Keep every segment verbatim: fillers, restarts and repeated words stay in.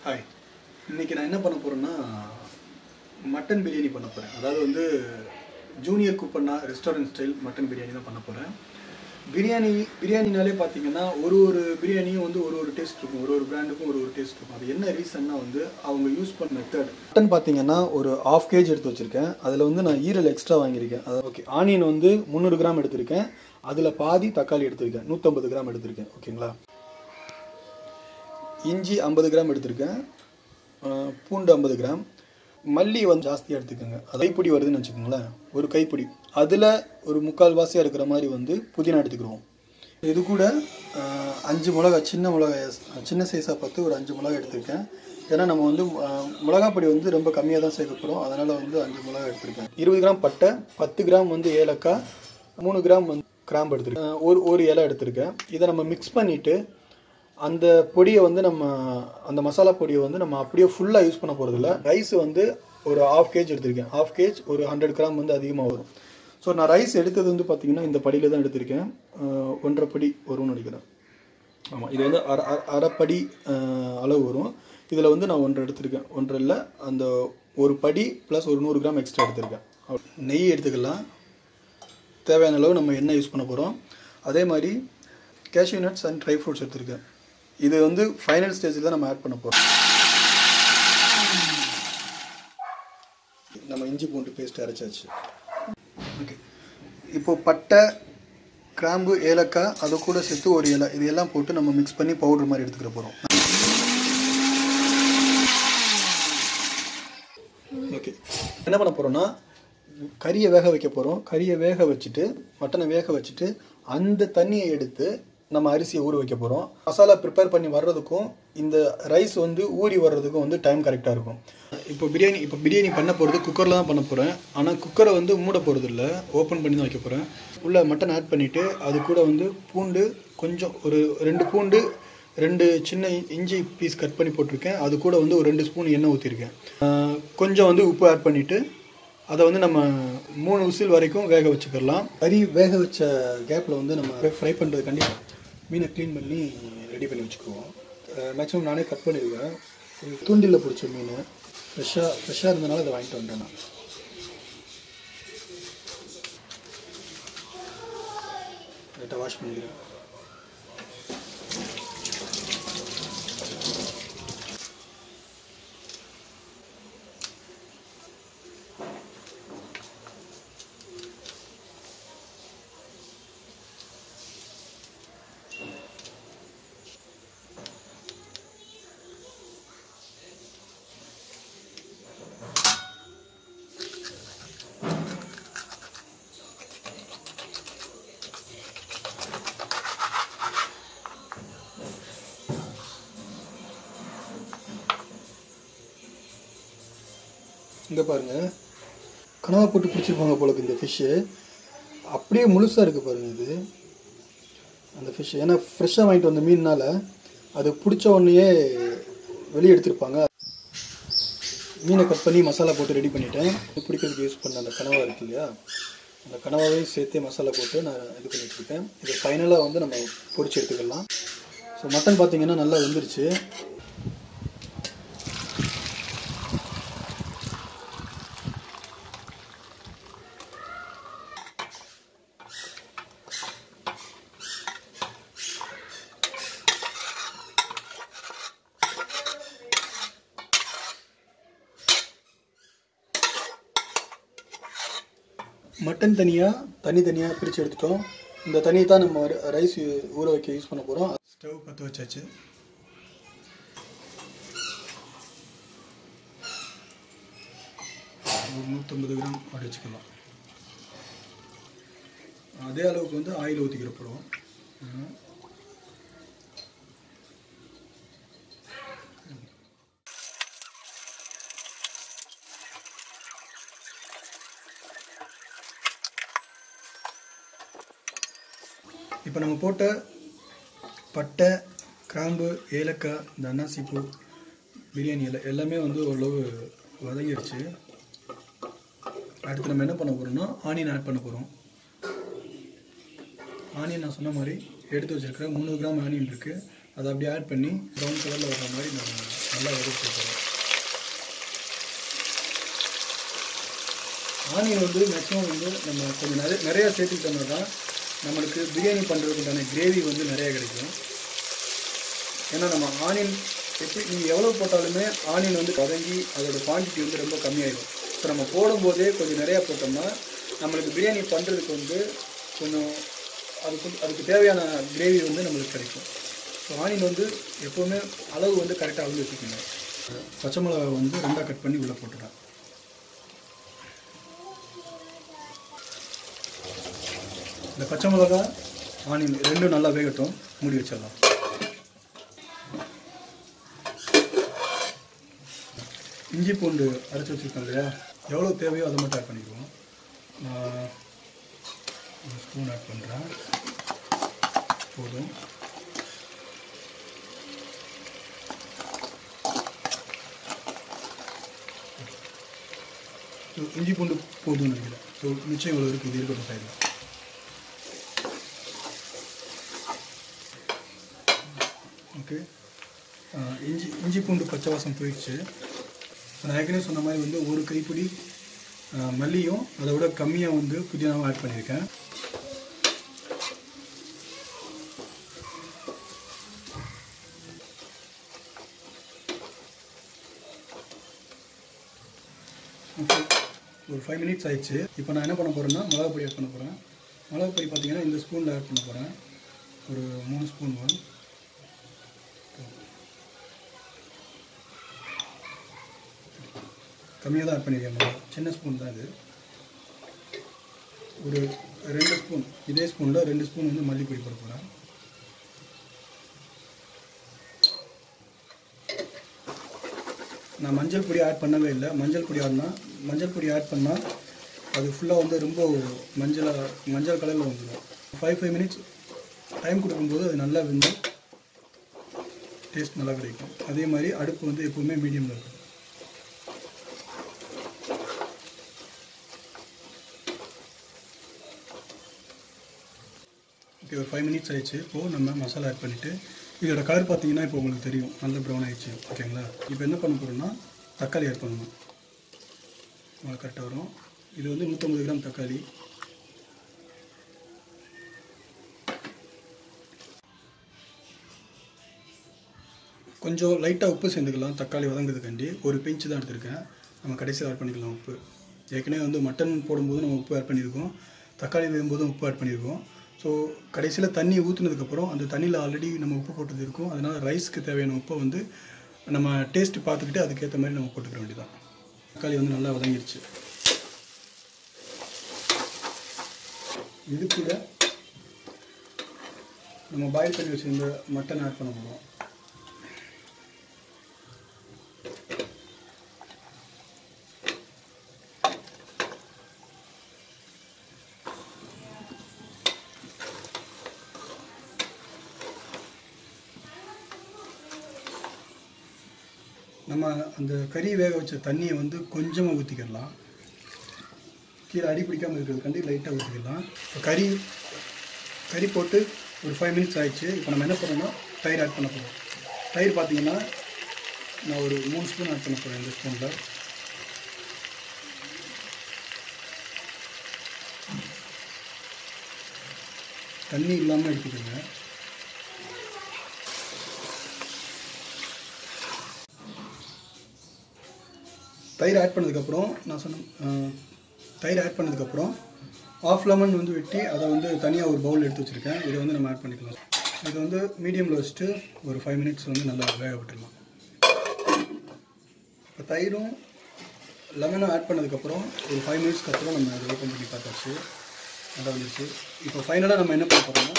Hi, இன்றைக்கி நான் என்ன பண்ண போகிறேன்னா மட்டன் பிரியாணி பண்ண போகிறேன். அதாவது வந்து junior Kuppanna restaurant style mutton biryani தான் பண்ண போகிறேன். பிரியாணி பிரியாணினாலே பார்த்தீங்கன்னா ஒரு ஒரு பிரியாணியும் வந்து ஒரு ஒரு டேஸ்ட் இருக்கும், ஒரு ஒரு பிராண்டுக்கும் ஒரு ஒரு டேஸ்ட் இருக்கும். அது என்ன ரீசன்னா வந்து அவங்க யூஸ் பண்ண மெத்தட். மட்டன் பார்த்தீங்கன்னா ஒரு ஆஃப் கேஜ் எடுத்து வச்சுருக்கேன். அதில் வந்து நான் ஈரல் எக்ஸ்ட்ரா வாங்கியிருக்கேன். அதாவது ஓகே, ஆனியன் வந்து முந்நூறு கிராம் எடுத்திருக்கேன். அதில் பாதி தக்காளி எடுத்திருக்கேன், நூற்றம்பது கிராம் எடுத்திருக்கேன். ஓகேங்களா. இஞ்சி ஐம்பது கிராம் எடுத்திருக்கேன், பூண்டு ஐம்பது கிராம், மல்லி வந்து ஜாஸ்தியாக எடுத்துக்கோங்க. அது கைப்பிடி வருதுன்னு வச்சுக்கோங்களேன், ஒரு கைப்பிடி. அதில் ஒரு முக்கால் வாசியாக இருக்கிற மாதிரி வந்து புதினா எடுத்துக்கிடுவோம். இது கூட அஞ்சு மிளகா, சின்ன மிளகா, சின்ன சைஸாக பார்த்து ஒரு அஞ்சு மிளகா எடுத்திருக்கேன். ஏன்னா நம்ம வந்து மிளகாப்பொடி வந்து ரொம்ப கம்மியாக தான் சேர்க்க போகிறோம், அதனால் வந்து அஞ்சு மிளகா எடுத்திருக்கேன். இருபது கிராம் பட்டை, பத்து கிராம் வந்து ஏலக்காய், மூணு கிராம் வந்து கிராம்பு எடுத்திருக்கேன், ஒரு ஒரு இலை எடுத்திருக்கேன். இதை நம்ம மிக்ஸ் பண்ணிவிட்டு அந்த பொடியை வந்து நம்ம அந்த மசாலா பொடியை வந்து நம்ம அப்படியே ஃபுல்லாக யூஸ் பண்ண போகிறதில்ல. ரைஸ் வந்து ஒரு ஆஃப் கேஜ் எடுத்திருக்கேன். ஆஃப் கேஜ் ஒரு ஹண்ட்ரட் கிராம் வந்து அதிகமாக வரும். ஸோ நான் ரைஸ் எடுத்தது வந்து பார்த்திங்கன்னா இந்த படியில் தான் எடுத்திருக்கேன். ஒன்றரை படி வரும்னு நினைக்கிறேன். ஆமாம், இது வந்து அரை அரைப்படி அளவு வரும். இதில் வந்து நான் ஒன்றரை எடுத்திருக்கேன். ஒன்றரை இல்லை, அந்த ஒரு படி ப்ளஸ் ஒரு நூறு கிராம் எக்ஸ்ட்ரா எடுத்திருக்கேன். நெய் எடுத்துக்கலாம். தேவையான அளவு நம்ம எண்ணெய் யூஸ் பண்ண போகிறோம். அதே மாதிரி cashew nuts and dry fruits எடுத்திருக்கேன். இது வந்து ஃபைனல் ஸ்டேஜில் தான் நம்ம ஆட் பண்ண போகிறோம். நம்ம இஞ்சி பூண்டு பேஸ்ட் அரைச்சாச்சு. ஓகே, இப்போது பட்டை, கிராம்பு, ஏலக்காய், அதை கூட சேர்த்து ஒரு இலை, இது எல்லாம் போட்டு நம்ம மிக்ஸ் பண்ணி பவுடர் மாதிரி எடுத்துக்கிற போகிறோம். ஓகே, என்ன பண்ண போகிறோன்னா கறியை வேக வைக்க போகிறோம். கறியை வேக வச்சுட்டு மட்டனை வேக வச்சுட்டு அந்த தண்ணியை எடுத்து நம்ம அரிசியை ஊற வைக்க போகிறோம். மசாலா ப்ரிப்பேர் பண்ணி வர்றதுக்கும் இந்த ரைஸ் வந்து ஊறி வர்றதுக்கும் வந்து டைம் கரெக்டாக இருக்கும். இப்போ பிரியாணி இப்போ பிரியாணி பண்ண போகிறது குக்கரில் தான் பண்ண போகிறேன். ஆனால் குக்கரை வந்து மூட போகிறது இல்லை, ஓப்பன் பண்ணி தான் வைக்க போகிறேன். உள்ளே மட்டன் ஆட் பண்ணிவிட்டு அது கூட வந்து பூண்டு கொஞ்சம், ஒரு ரெண்டு பூண்டு, ரெண்டு சின்ன இஞ்சி பீஸ் கட் பண்ணி போட்டிருக்கேன். அது கூட வந்து ஒரு ரெண்டு ஸ்பூன் எண்ணெய் ஊற்றிருக்கேன். கொஞ்சம் வந்து உப்பு ஆட் பண்ணிவிட்டு அதை வந்து நம்ம மூணு விசில் வரைக்கும் வேக வச்சுக்கலாம். கறி வேக வச்ச கேப்பில் வந்து நம்ம ஃப்ரை பண்ணுறதுக்காண்டி மீனை க்ளீன் பண்ணி ரெடி பண்ணி வச்சுக்குவோம். மேக்ஸிமம் நானே கட் பண்ணிடுவேன். தூண்டில் பிடிச்ச மீன் ஃப்ரெஷ்ஷாக ஃப்ரெஷ்ஷாக இருந்தனால அதை வாங்கிட்டு வந்துட்டேன் நான். லைட்டாக வாஷ் பண்ணிக்கிறேன். இங்கே பாருங்கள், கனவா போட்டு பிடிச்சிருப்பாங்க போல இந்த ஃபிஷ்ஷு. அப்படியே முழுசாக இருக்குது பாருங்கள் இது அந்த ஃபிஷ்ஷு. ஏன்னா ஃப்ரெஷ்ஷாக வாங்கிட்டு வந்த மீனால் அது பிடிச்ச உடனேயே வெளியே எடுத்துருப்பாங்க. மீனை கட் பண்ணி மசாலா போட்டு ரெடி பண்ணிட்டேன். பிடிக்கிறதுக்கு யூஸ் பண்ண அந்த கனவா இருக்கு இல்லையா, அந்த கனவாவையும் சேர்த்து மசாலா போட்டு நான் இது பண்ணி வச்சுருக்கேன். இது ஃபைனலாக வந்து நம்ம பொரிச்சு எடுத்துக்கலாம். ஸோ மட்டன் பார்த்திங்கன்னா நல்லா வெந்துருச்சு. மட்டன் தனியாக தனி தனியாக பிரித்து எடுத்துட்டோம். இந்த தண்ணியை தான் நம்ம ரைஸ் ஊற வைக்க யூஸ் பண்ண போகிறோம். ஸ்டவ் பற்ற வச்சாச்சு. ஒரு நூற்றம்பது கிராம் அப்படி வச்சுக்கலாம். அதே அளவுக்கு வந்து ஆயில் ஊற்றிக்கிற போகிறோம். இப்போ நம்ம போட்ட பட்டை, கிராம்பு, ஏலக்காய், இந்த அன்னாசிப்பூ, பிரியாணி இலை எல்லாமே வந்து ஓரளவு வதங்கிடுச்சு. அடுத்து நம்ம என்ன பண்ண போகிறோம்னா ஆனியன் ஆட் பண்ண போகிறோம். ஆனியன் நான் சொன்ன மாதிரி எடுத்து வச்சுருக்கிறேன். முந்நூறு கிராம் ஆனியன் இருக்குது. அதை அப்படியே ஆட் பண்ணி ப்ரௌன் கலரில் வர மாதிரி நம்ம நல்லா வதக்கி போகிறோம். ஆனியன் வந்து மேக்ஸிமம் வந்து நம்ம கொஞ்சம் நிறைய நிறையா சேர்த்துக்கிட்டோம்னா தான் நம்மளுக்கு பிரியாணி பண்ணுறதுக்குண்டான கிரேவி வந்து நிறையா கிடைக்கும். ஏன்னா நம்ம ஆனியன் எப்படி நீங்கள் எவ்வளோ போட்டாலுமே ஆனியன் வந்து வதங்கி அதோடய குவான்டிட்டி வந்து ரொம்ப கம்மியாயிடும். ஸோ நம்ம போடும்போதே கொஞ்சம் நிறையா போட்டோம்னா நம்மளுக்கு பிரியாணி பண்ணுறதுக்கு வந்து கொஞ்சம் அதுக்கு அதுக்கு தேவையான கிரேவி வந்து நம்மளுக்கு கிடைக்கும். ஸோ ஆனியன் வந்து எப்போவுமே அளவு வந்து கரெக்டாக அளந்து வச்சுக்கோங்க. பச்சை மிளகா வந்து ரெண்டாக கட் பண்ணி உள்ளே போட்டுறேன். இந்த பச்சை மிளகா ஆனியன் ரெண்டும் நல்லா வேகட்டும், மூடி வச்சிடலாம். இஞ்சி பூண்டு அரைச்சி வச்சுருக்கோம் இல்லையா, எவ்வளோ தேவையோ அதை மட்டும் ஆட் பண்ணிக்குவோம். நான் ஒரு ஸ்பூன் ஆட் பண்ணுறேன், போதும். ஸோ இஞ்சி பூண்டு போதும்னு நினைக்கிறேன். ஸோ மிச்சம் இவ்வளோ இருக்குது, இது இருக்கட்டும் சைடில். ஓகே, இஞ்சி இஞ்சி பூண்டு பச்சை வாசம் போயிடுச்சு. நான் ஏற்கனவே சொன்ன மாதிரி வந்து ஒரு கைப்பிடி மல்லியும் அதை விட கம்மியாக வந்து புதினாவும் ஆட் பண்ணியிருக்கேன். ஓகே, ஒரு ஃபைவ் மினிட்ஸ் ஆயிடுச்சு. இப்போ நான் என்ன பண்ண போகிறேன்னா மிளகா பொடி ஆட் பண்ண போகிறேன். மிளகா பொடி பார்த்தீங்கன்னா இந்த ஸ்பூனில் ஆட் பண்ண போகிறேன். ஒரு மூணு ஸ்பூன் வரும். கம்மியாக தான் ஆட் பண்ணியிருக்கேன், சின்ன ஸ்பூன் தான் இது. ஒரு ரெண்டு ஸ்பூன், இதே ஸ்பூனில் ரெண்டு ஸ்பூன் வந்து மல்லிப்பொடி போட போகிறேன். நான் மஞ்சள் பொடி ஆட் பண்ணவே இல்லை. மஞ்சள் பொடி ஆடினா மஞ்சள் பொடி ஆட் பண்ணால் அது ஃபுல்லாக வந்து ரொம்ப மஞ்சளாக மஞ்சள் கலரில் வந்துடும். ஃபைவ் ஃபைவ் மினிட்ஸ் டைம் கொடுக்கும்போது அது நல்லா வந்து டேஸ்ட் நல்லா கிடைக்கும். அதே மாதிரி அடுப்பு வந்து எப்போவுமே மீடியமில் இருக்கும். ஓகே, ஒரு ஃபைவ் மினிட்ஸ் ஆயிடுச்சு. இப்போது நம்ம மசாலா ஆட் பண்ணிவிட்டு இதோட கலர் பார்த்தீங்கன்னா இப்போ உங்களுக்கு தெரியும், நல்ல ப்ரௌன் ஆகிடுச்சு. ஓகேங்களா, இப்போ என்ன பண்ண போகிறோம்னா தக்காளி ஆட் பண்ணணும். கரெக்டாக வரும். இது வந்து நூற்றம்பது கிராம் தக்காளி. கொஞ்சம் லைட்டாக உப்பு சேர்ந்துக்கலாம் தக்காளி வதங்குறதுக்காண்டி. ஒரு பிஞ்சு தான் எடுத்திருக்கேன். நம்ம கடைசியில் ஆட் பண்ணிக்கலாம் உப்பு. ஏற்கனவே வந்து மட்டன் போடும்போது நம்ம உப்பு ஆட் பண்ணியிருக்கோம், தக்காளி வேகும்போதும் உப்பு ஆட் பண்ணியிருக்கோம். ஸோ கடைசியில் தண்ணி ஊற்றுனதுக்கப்புறம் அந்த தண்ணியில் ஆல்ரெடி நம்ம உப்பு போட்டது இருக்கும். அதனால் ரைஸ்க்கு தேவையான உப்பை வந்து நம்ம டேஸ்ட்டு பார்த்துக்கிட்டு அதுக்கேற்ற மாதிரி நம்ம போட்டுக்கிற வேண்டியதான். தக்காளி வந்து நல்லா வதங்கிடுச்சு. இது கூட நம்ம பாயில் பண்ணி வச்சுருந்த மட்டன் ஆட் பண்ண போகிறோம். நம்ம அந்த கறி வேக வச்ச தண்ணியை வந்து கொஞ்சமாக ஊற்றிக்கிடலாம். கீழே அடி பிடிக்காமல் இருக்கிறதுக்காண்டி லைட்டாக ஊற்றிக்கலாம். இப்போ கறி கறி போட்டு ஒரு ஃபைவ் மினிட்ஸ் ஆயிடுச்சு. இப்போ நம்ம என்ன பண்ணோம்னா தயிர் ஆட் பண்ண போகிறோம். தயிர் பார்த்தீங்கன்னா நான் ஒரு மூணு ஸ்பூன் ஆட் பண்ண போகிறேன். இந்த ஸ்பூனில் தண்ணி இல்லாமல் எடுத்துக்கோங்க. தயிர் ஆட் பண்ணதுக்கப்புறம் நான் சொன்ன தயிர் ஆட் பண்ணதுக்கப்புறம் ஆஃப் லெமன் வந்து வெட்டி அதை வந்து தனியாக ஒரு பவுல் எடுத்து வச்சுருக்கேன். இதை வந்து நம்ம ஆட் பண்ணிக்கலாம். இது வந்து மீடியமில் வச்சுட்டு ஒரு ஃபைவ் மினிட்ஸ் வந்து நல்லா வேக விட்டுடலாம். இப்போ தயிரும் லெமனும் ஆட் பண்ணதுக்கப்புறம் ஒரு ஃபைவ் மினிட்ஸ்க்கு அப்புறம் நம்ம அதை ஓப்பன் பண்ணி பார்த்தாச்சு, நல்லா வந்துச்சு. இப்போ ஃபைனலாக நம்ம என்ன பண்ண போகிறோம்னா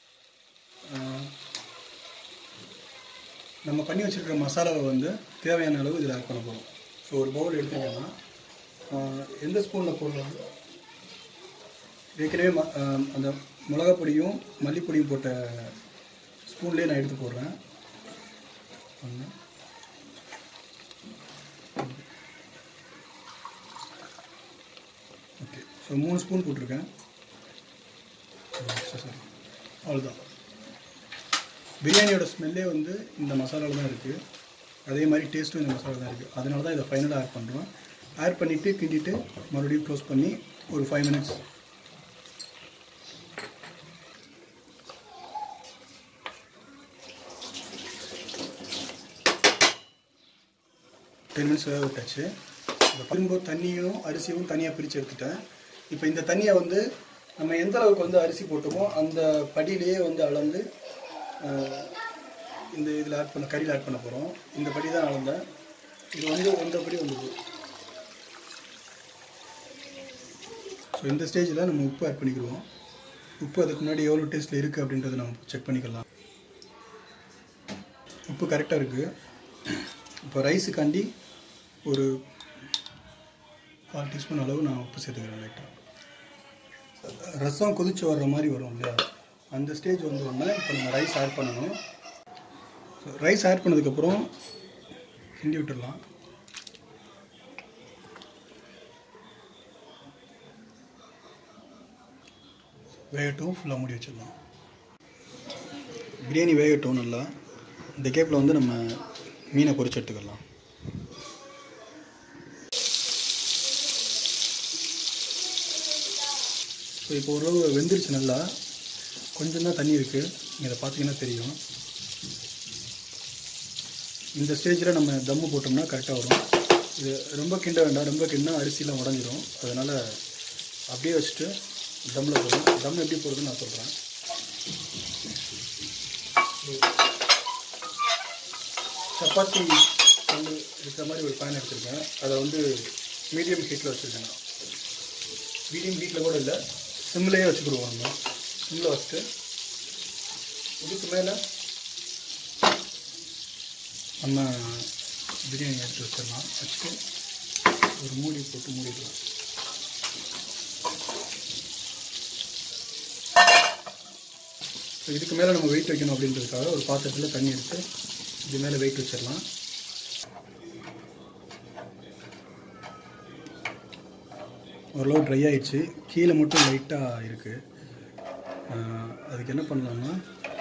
நம்ம பண்ணி வச்சுருக்கிற மசாலாவை வந்து தேவையான அளவு இதில் ஆட் பண்ண போகிறோம். ஸோ ஒரு பவுல் எடுத்துக்கிட்டோம்னா எந்த ஸ்பூனில் போடலாம். ஏற்கனவே ம அந்த மிளகா பொடியும் மல்லிப்பொடியும் போட்ட ஸ்பூன்லேயே நான் எடுத்து போடுறேன். ஒன்று ஓகே, ஸோ மூணு ஸ்பூன் போட்டிருக்கேன். சரி, அவ்வளோதான். பிரியாணியோட ஸ்மெல்லே வந்து இந்த மசாலாவில் தான் இருக்குது. அதே மாதிரி டேஸ்ட்டும் இந்த மசாலா தான் இருக்குது. அதனால தான் இதை ஃபைனலாக ஆட் பண்ணுறோம். ஆட் பண்ணிவிட்டு கிண்டிட்டு மறுபடியும் க்ளோஸ் பண்ணி ஒரு ஃபைவ் மினிட்ஸ் டென் மினிட்ஸ் வேக விட்டாச்சு. இப்போ திரும்ப தண்ணியும் அரிசியும் தனியாக பிரித்து எடுத்துட்டேன். இப்போ இந்த தண்ணியை வந்து நம்ம எந்த அளவுக்கு வந்து அரிசி போட்டோமோ அந்த படியிலேயே வந்து அளந்து இந்த இதில் ஆட் பண்ண கறியில் ஆட் பண்ண போகிறோம். இந்த படி தான் அளந்தேன். இது வந்து ஒன்றரை படி வந்தது. ஸோ இந்த ஸ்டேஜில் நம்ம உப்பு ஆட் பண்ணிக்கிடுவோம். உப்பு அதுக்கு முன்னாடி எவ்வளோ டேஸ்ட்டில் இருக்குது அப்படின்றத நம்ம செக் பண்ணிக்கலாம். உப்பு கரெக்டாக இருக்குது. இப்போ ரைஸுக்காண்டி ஒரு கால் டீஸ்பூன் அளவு நான் உப்பு சேர்த்துக்கிறேன். லைட்டாக ரசம் கொதிச்சு வர்ற மாதிரி வரும் இல்லையா, அந்த ஸ்டேஜ் வந்து ஒன்று இப்போ நம்ம ரைஸ் ஆட் பண்ணணும். ரைஸ் ஆட் பண்ணதுக்கப்புறம் கிண்டி விட்டுடலாம். வேகட்டும், ஃபுல்லாக மூடி வச்சிடலாம். பிரியாணி வேகட்டும் நல்லா. இந்த கேப்பில் வந்து நம்ம மீனை பொரிச்சு எடுத்துக்கலாம். ஸோ இப்போ ஓரளவு வெந்துருச்சு நல்லா. கொஞ்சம் தான் தண்ணி இருக்குது, இதை பார்த்தீங்கன்னா தெரியும். இந்த ஸ்டேஜில் நம்ம தம்மு போட்டோம்னா கரெக்டாக வரும். இது ரொம்ப கிண்ட வேண்டாம், ரொம்ப கிண்டா அரிசிலாம் உடஞ்சிரும். அதனால் அப்படியே வச்சுட்டு தம்மில் போடும். தம் எப்படி போடுறதுன்னு நான் சொல்கிறேன். சப்பாத்தி கல் இருக்கிற மாதிரி ஒரு பேன் எடுத்துருக்கேன். அதை வந்து மீடியம் ஹீட்டில் வச்சுருக்கேன். மீடியம் ஹீட்டில் கூட இல்லை, சிம்லேயே வச்சுக்கிடுவோம். நம்ம சிம்மில் வச்சுட்டு இதுக்கு மேலே நம்ம பிரியாணி எடுத்து வச்சிடலாம். வச்சுட்டு ஒரு மூடி போட்டு மூடிடலாம். ஸோ இதுக்கு மேலே நம்ம வெயிட் வைக்கணும் அப்படின்றதுக்காக ஒரு பாத்திரத்தில் தண்ணி எடுத்து இது மேலே வெயிட் வச்சிடலாம். ஓரளவு ட்ரை ஆகிடுச்சு, கீழே மட்டும் லைட்டாக இருக்குது. அதுக்கு என்ன பண்ணலாம்னா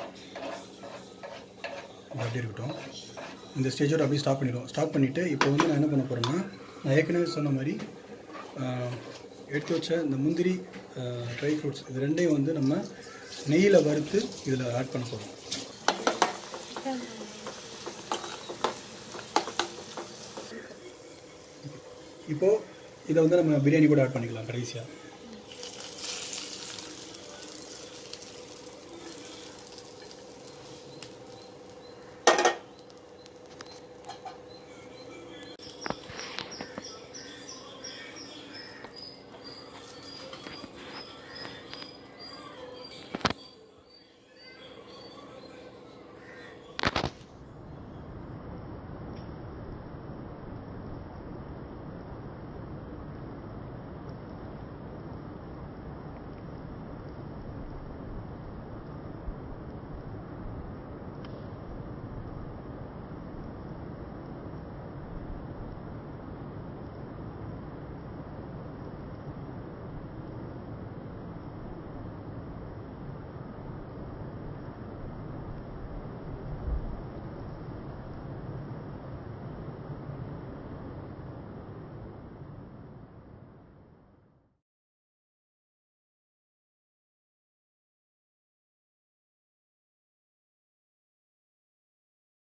அப்படி இருக்கட்டும். இந்த ஸ்டேஜோடு அப்படியே ஸ்டாப் பண்ணிடுவோம். ஸ்டாப் பண்ணிவிட்டு இப்போ வந்து நான் என்ன பண்ண போகிறேன்னா, நான் ஏற்கனவே சொன்ன மாதிரி எடுத்து வச்ச இந்த முந்திரி, ட்ரை ஃப்ரூட்ஸ் இது ரெண்டையும் வந்து நம்ம நெய்யில் வறுத்து இதில் ஆட் பண்ண போகிறோம். இப்போது இதை வந்து நம்ம பிரியாணி கூட ஆட் பண்ணிக்கலாம் கடைசியாக.